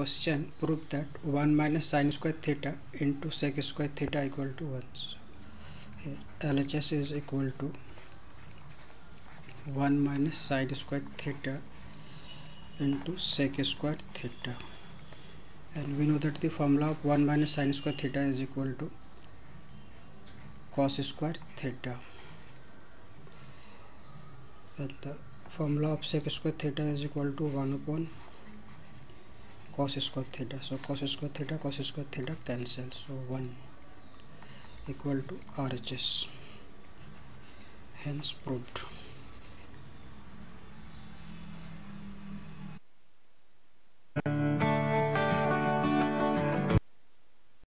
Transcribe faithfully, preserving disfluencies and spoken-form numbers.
question, prove that one minus sine square theta into sec square theta equal to one. So here L H S is equal to one minus sine square theta into sec square theta, and we know that the formula of one minus sine square theta is equal to cos square theta, and the formula of sec square theta is equal to one upon cos square theta. So cos square theta, cos square theta cancel, so one equal to R H S, hence proved.